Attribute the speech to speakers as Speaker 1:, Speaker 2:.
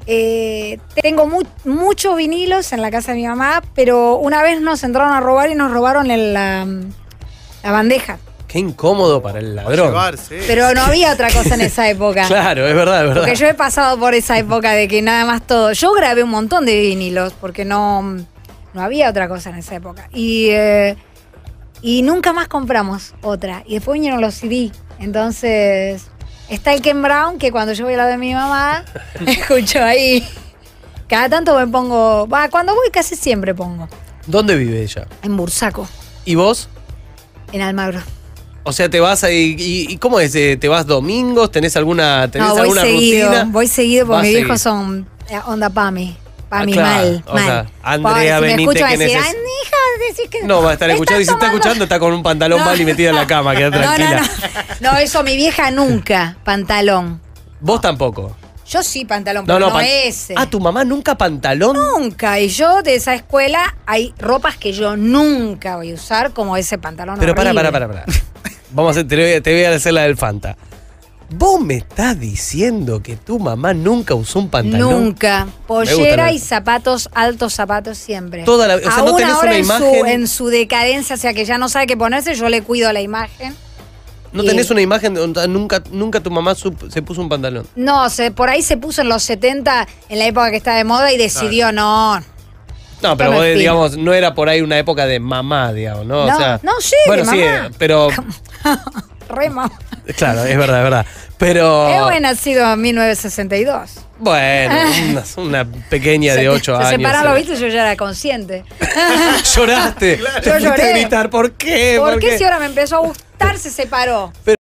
Speaker 1: tengo muchos vinilos en la casa de mi mamá, pero una vez nos entraron a robar y nos robaron la bandeja.
Speaker 2: Qué incómodo para el ladrón.
Speaker 1: Pero no había otra cosa en esa época.
Speaker 2: Claro, es verdad, es verdad.
Speaker 1: Porque yo he pasado por esa época de que nada más todo. Yo grabé un montón de vinilos porque no había otra cosa en esa época. Y nunca más compramos otra. Y después vinieron los CD. Entonces, está el Ken Brown, que cuando yo voy a la de mi mamá, escucho ahí. Cada tanto me pongo. Cuando voy casi siempre pongo.
Speaker 2: ¿Dónde vive ella?
Speaker 1: En Bursaco.
Speaker 2: ¿Y vos?
Speaker 1: En Almagro.
Speaker 2: O sea, te vas ahí. ¿Y cómo es? ¿Te vas domingos? ¿Tenés alguna rutina?
Speaker 1: Voy seguido porque mis viejos son onda PAMI. PAMI, mal.
Speaker 2: O sea, Andrea
Speaker 1: si me
Speaker 2: Benítez,
Speaker 1: escucho
Speaker 2: que
Speaker 1: decir,
Speaker 2: neces...
Speaker 1: hija, decís que
Speaker 2: no, va a estar escuchando. Y si está escuchando, está con un pantalón mal y metida en la cama. Queda tranquila.
Speaker 1: No, eso mi vieja nunca. Pantalón.
Speaker 2: ¿Vos tampoco?
Speaker 1: Yo sí pantalón, pero no ese.
Speaker 2: Ah, ¿tu mamá nunca pantalón?
Speaker 1: Nunca. Y yo de esa escuela hay ropas que yo nunca voy a usar como ese pantalón.
Speaker 2: Pero
Speaker 1: horrible.
Speaker 2: para. Vamos a hacer, te voy a hacer la del Fanta. ¿Vos me estás diciendo que tu mamá nunca usó un pantalón?
Speaker 1: Nunca. Pollera y zapatos, altos zapatos siempre.
Speaker 2: O sea, no tenés
Speaker 1: ahora
Speaker 2: una imagen.
Speaker 1: En su decadencia, o sea que ya no sabe qué ponerse, yo le cuido la imagen.
Speaker 2: ¿No tenés una imagen donde nunca tu mamá se puso un pantalón?
Speaker 1: No, por ahí se puso en los 70, en la época que estaba de moda, y decidió no.
Speaker 2: No, pero vos, digamos, no era por ahí una época de mamá, digamos, ¿no?
Speaker 1: No,
Speaker 2: o sea,
Speaker 1: no, sí,
Speaker 2: bueno,
Speaker 1: de
Speaker 2: sí,
Speaker 1: mamá.
Speaker 2: pero...
Speaker 1: Re mamá.
Speaker 2: Claro, es verdad. Pero...
Speaker 1: He nacido en 1962.
Speaker 2: Bueno, una pequeña de 8 años.
Speaker 1: Se separaron, ¿viste? Yo ya era consciente.
Speaker 2: Lloraste.
Speaker 1: Claro.
Speaker 2: Te
Speaker 1: Yo lloré.
Speaker 2: gritar, ¿por qué?
Speaker 1: ¿Por qué si ahora me empezó a gustar, se separó?